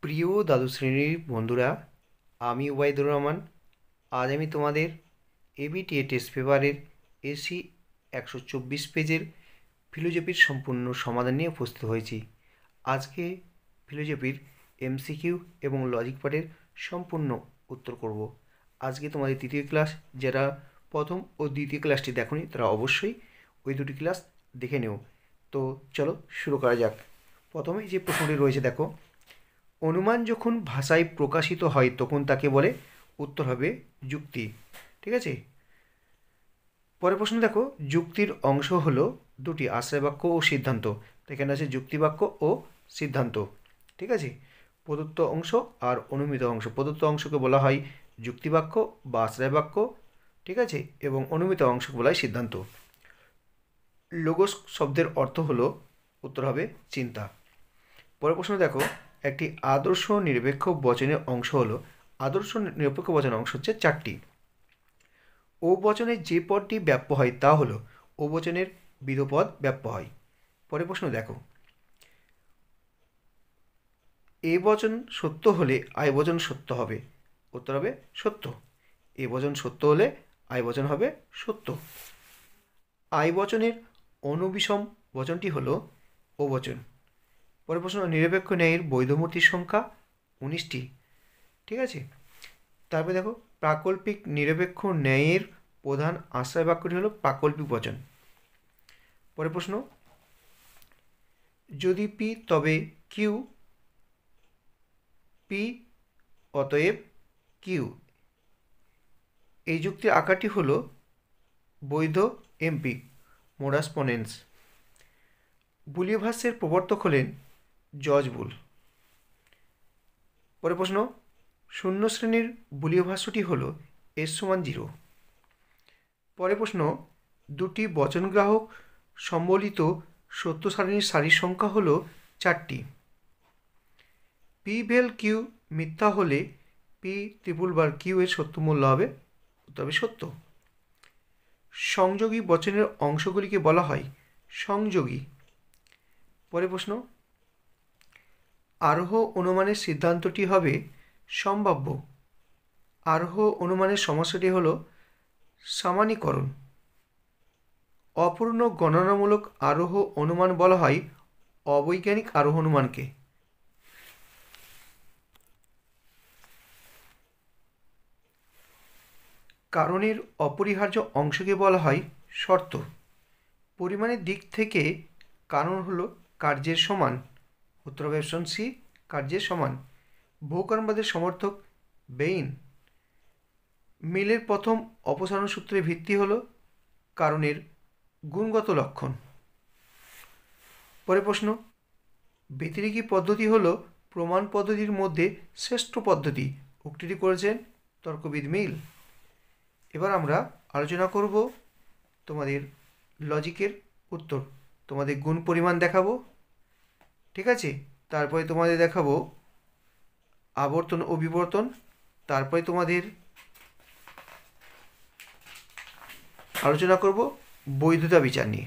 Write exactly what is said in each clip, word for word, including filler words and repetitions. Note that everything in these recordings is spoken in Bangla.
প্রিয় দ্বাদশ শ্রেণীর বন্ধুরা, আমি ওবায়দুর রহমান। আজ আমি তোমাদের এবিটিএ টেস্ট পেপারের এসি একশো চব্বিশ পেজের ফিলোজফির সম্পূর্ণ সমাধান নিয়ে উপস্থিত হয়েছি। আজকে ফিলোজফির এমসিকিউ এবং লজিক পার্টের সম্পূর্ণ উত্তর করব। আজকে তোমাদের তৃতীয় ক্লাস, যারা প্রথম ও দ্বিতীয় ক্লাসটি দেখোনি তারা অবশ্যই ওই দুটি ক্লাস দেখে নেও। তো চলো শুরু করা যাক। প্রথমে যে প্রশ্নটি রয়েছে দেখো, অনুমান যখন ভাষায় প্রকাশিত হয় তখন তাকে বলে, উত্তর হবে যুক্তি। ঠিক আছে, পরের প্রশ্ন দেখো, যুক্তির অংশ হলো দুটি, আশ্রয় বাক্য ও সিদ্ধান্ত। তো এখানে আছে যুক্তি বাক্য ও সিদ্ধান্ত। ঠিক আছে, প্রদত্ত অংশ আর অনুমিত অংশ। প্রদত্ত অংশকে বলা হয় যুক্তি বাক্য বা আশ্রয় বাক্য। ঠিক আছে, এবং অনুমিত অংশকে বলা হয় সিদ্ধান্ত। লোগোস শব্দের অর্থ হলো, উত্তর হবে চিন্তা। পরের প্রশ্ন দেখো, একটি আদর্শ নিরপেক্ষ বচনের অংশ হলো, আদর্শ নিরপেক্ষ বচনের অংশ হচ্ছে চারটি। ও বচনে যে পদটি ব্যাপ্য হয় তা হলো, ও বচনের বিধপদ ব্যাপ্য হয়। পরের প্রশ্ন দেখো, এ বচন সত্য হলে আই বচন সত্য হবে, উত্তর হবে সত্য। এ বচন সত্য হলে আই বচন হবে সত্য। আই বচনের অনুবিষম বচনটি হলো ও বচন। পরের প্রশ্ন, নিরপেক্ষ ন্যায়ের বৈধমূর্তির সংখ্যা উনিশটি। ঠিক আছে, তারপরে দেখো, প্রাকল্পিক নিরপেক্ষ ন্যায়ের প্রধান আশ্রয় বাক্যটি হলো প্রাকল্পিক বচন। পরের প্রশ্ন, যদি পি তবে কিউ, পি অতএব কিউ, এই যুক্তির আকারটি হলো বৈধ এমপি, মোডাস পনেন্স। বুলীয় ভাষ্যের প্রবর্তক হলেন জর্জ বুল। পরের প্রশ্ন, শূন্য শ্রেণীর বুলীয় ভাষ্যটি হল এস সমান জিরো। পরের প্রশ্ন, দুটি বচনগ্রাহক সম্বলিত সত্য সারণীর সারির সংখ্যা হল চারটি। পি ভেল কিউ মিথ্যা হলে পি ত্রিপুল বার কিউ এর সত্য মূল্য হবে, তবে সত্য। সংযোগী বচনের অংশগুলিকে বলা হয় সংযোগী। পরের প্রশ্ন, আরোহ অনুমানের সিদ্ধান্তটি হবে সম্ভাব্য। আরোহ অনুমানের সমস্যাটি হল সামান্যীকরণ। অপূর্ণ গণনামূলক আরোহ অনুমান বলা হয় অবৈজ্ঞানিক আরোহ অনুমানকে। কারণের অপরিহার্য অংশকে বলা হয় শর্ত। পরিমাণের দিক থেকে কারণ হলো কার্যের সমান, উত্তর হবে অপশন সি, কার্যের সমান। বহুকরণবাদের সমর্থক বেইন। মিলের প্রথম অপসারণ সূত্রের ভিত্তি হল কারণের গুণগত লক্ষণ। পরের প্রশ্ন, ব্যতিরেকী পদ্ধতি হল প্রমাণ পদ্ধতির মধ্যে শ্রেষ্ঠ পদ্ধতি, উক্তিটি করেছেন তর্কবিদ মিল। এবার আমরা আলোচনা করব তোমাদের লজিকের উত্তর। তোমাদের গুণ পরিমাণ দেখাবো, ঠিক আছে, তারপরে তোমাদের দেখাবো আবর্তন ও বিবর্তন, তারপরে তোমাদের আলোচনা করব বৈধতা বিচার নিয়ে।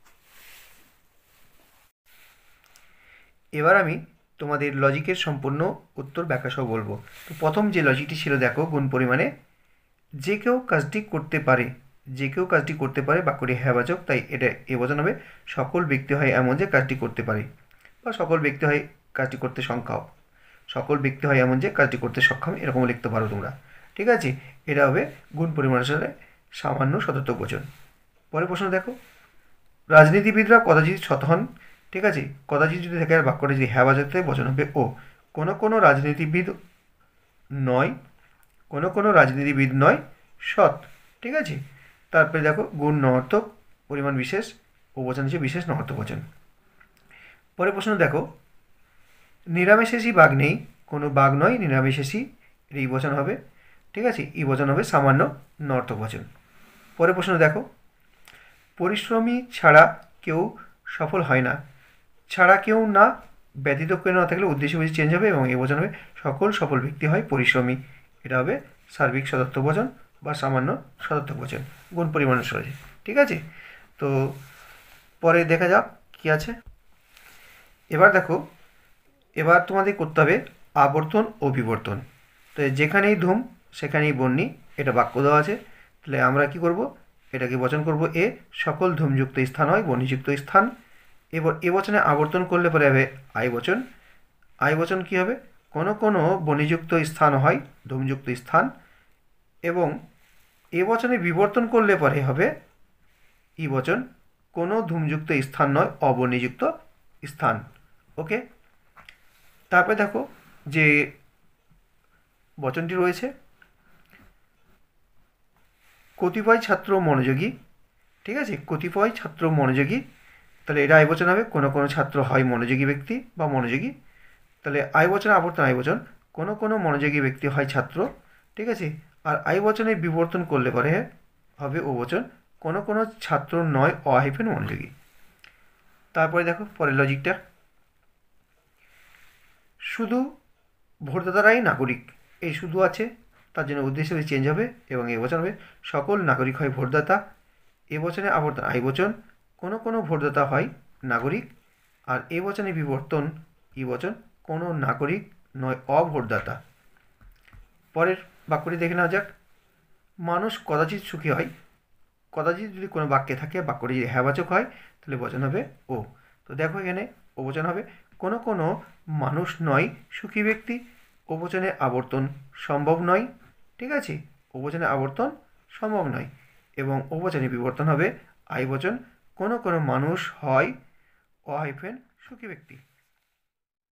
এবার আমি তোমাদের লজিকের সম্পূর্ণ উত্তর ব্যাখ্যা সহ বলবো। তো প্রথম যে লজিকটি ছিল দেখো, গুণ পরিমাণে যে কেউ কাজটি করতে পারে, যে কেউ কাজটি করতে পারে বাক্যটি হ্যাবাচক, তাই এটা এ বচন হবে সকল ব্যক্তি হয় এমন যে কাজটি করতে পারে, বা সকল ব্যক্তি হয় কাজটি করতে সংখ্যাও, সকল ব্যক্তি হয় এমন যে কাজটি করতে সক্ষম, এরকম লিখতে পারো তোমরা। ঠিক আছে, এটা হবে গুণ পরিমাণের সাথে সামান্য সদর্থক বচন। পরের প্রশ্ন দেখো, রাজনীতিবিদরা কদাচিৎ সৎ হন। ঠিক আছে, কদাচিৎ যদি থাকে আর বাক্যটা যদি হ্যাবাচক থাকে বচন হবে ও। কোনো কোনো রাজনীতিবিদ নয়, কোনো কোনো রাজনীতিবিদ নয় সৎ। ঠিক আছে, তারপরে দেখো, গুণ নর্থক, পরিমাণ বিশেষ, ও বচন হচ্ছে বিশেষ নর্থক বচন। পরের প্রশ্ন দেখো, নিরামিষেষী বাঘ নেই, কোনো বাঘ নয় নিরামিষেষী, এটা ই বচন হবে। ঠিক আছে, ই বচন হবে সামান্য নর্থক বচন। পরের প্রশ্ন দেখো, পরিশ্রমী ছাড়া কেউ সফল হয় না, ছাড়া কেউ না ব্যতীত কেউ না থাকলে উদ্দেশ্য বেশি চেঞ্জ হবে এবং এ বচন হবে সকল সফল ব্যক্তি হয় পরিশ্রমী, এটা হবে সার্বিক সদর্থক বচন বা সামান্য সদর্থক বচন গুণ পরিমাণের সহজে। ঠিক আছে, তো পরে দেখা যাক কি আছে। এবার দেখো, এবার তোমাদের করতে হবে আবর্তন ও বিবর্তন। তো যেখানেই ধূম সেখানেই বন্যী, এটা বাক্য দেওয়া আছে। তাহলে আমরা কি করব, এটাকে বচন করব এ, সকল ধূমযুক্ত স্থান হয় বন্যযুক্ত স্থান। এবার এ বচনে আবর্তন করলে পরে হবে আই বচন। আই বচন কী হবে, কোনো কোনো বন্যযুক্ত স্থান হয় ধূমযুক্ত স্থান। এবং এ বচনে বিবর্তন করলে পরে হবে ই বচন, কোনো ধূমযুক্ত স্থান নয় অবন্যযুক্ত স্থান। ওকে, তারপরে দেখো যে বচনটি রয়েছে, কতিপয় ছাত্র মনোযোগী। ঠিক আছে, কতিপয় ছাত্র মনোযোগী, তাহলে এটা আই বচন হবে, কোনো কোনো ছাত্র হয় মনোযোগী ব্যক্তি বা মনোযোগী। তাহলে আই বচন আবর্তন আই বচন, কোনো কোনো মনোযোগী ব্যক্তি হয় ছাত্র। ঠিক আছে, আর আই বচনে বিবর্তন করলে পরে হবে ও বচন, কোনো কোনো ছাত্র নয় অ হাইফেন মনোযোগী। তারপরে দেখো পরের লজিকটা, শুধু ভোটদাতারাই নাগরিক, এই শুধু আছে তার জন্য উদ্দেশ্য চেঞ্জ হবে এবং এ বচন হবে সকল নাগরিক হয় ভোটদাতা। এ বচনে আবর্তন আই বচন, কোনো কোনো ভোটদাতা হয় নাগরিক। আর এ বচনে বিবর্তন ই বচন, কোনো নাগরিক নয় অভোটদাতা। পরের বাক্যটি দেখে নেওয়া যাক, মানুষ কদাচিৎ সুখী হয়। কদাচিৎ যদি কোনো বাক্যে থাকে, বাক্যটি যদি হ্যাবাচক হয় তাহলে বচন হবে ও। তো দেখো এখানে ও বচন হবে, কোনো কোনো মানুষ নয় সুখী ব্যক্তি, ও বচনে আবর্তন সম্ভব নয়। ঠিক আছে, ও বচনে আবর্তন সম্ভব নয়। এবং ও বচনে বিবর্তন হবে আই বচন, কোনো কোনো মানুষ হয় অ হাইফেন সুখী ব্যক্তি।